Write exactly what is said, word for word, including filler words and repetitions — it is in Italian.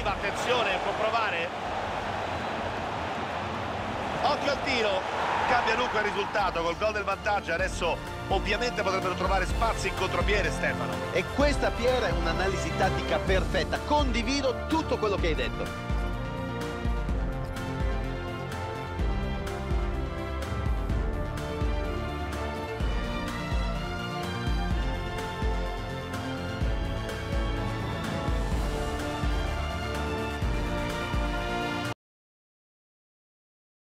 Alba, attenzione, può provare. Occhio al tiro. Cambia Luca il risultato col gol del vantaggio. Adesso ovviamente potrebbero trovare spazi in contropiede, Stefano. E questa, Piera, è un'analisi tattica perfetta. Condivido tutto quello che hai detto.